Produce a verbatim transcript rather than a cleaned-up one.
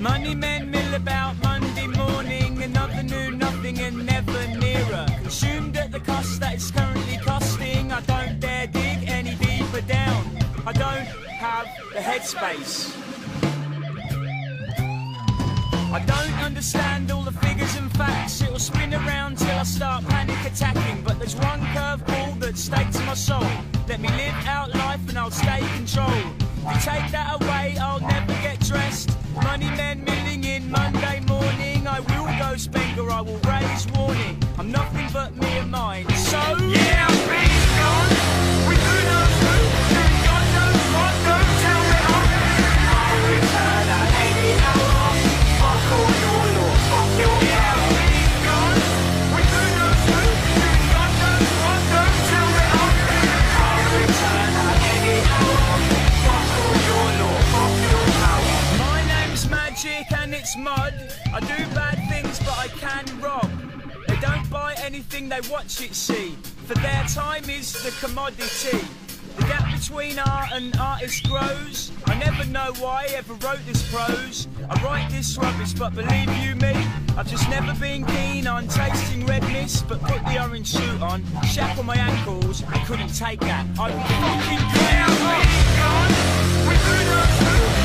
Money men mill about Monday morning, another knew nothing and never nearer. Consumed at the cost that it's currently costing, I don't dare dig any deeper down. I don't have the headspace. I don't understand all the figures and facts. It'll spin around till I start panic attacking. But there's one curveball that stakes my soul. Let me live out life and I'll stay control. If you take that away, I'll never get dressed. Money men milling in Monday morning. I will go Spenger, I will raise warning. I'm nothing but me and mine. So yeah, I'm being gone. We do know who, doing God knows what. Don't tell me I'm I'll return at any hour. Fuck all your law, fuck your yeah, I'm being gone. We do know who, doing God knows what. Don't tell me I'm I'll return at any hour. Fuck all your law, fuck your power. My name's Magic and it's mud. I do bad things but I can rob. They don't buy anything, they watch it see. For their time is the commodity. The gap between art and artist grows. I never know why I ever wrote this prose. I write this rubbish, but believe you me, I've just never been keen on tasting red mist. But put the orange suit on, shackle my ankles, I couldn't take that. I would fucking clear up. We do know who.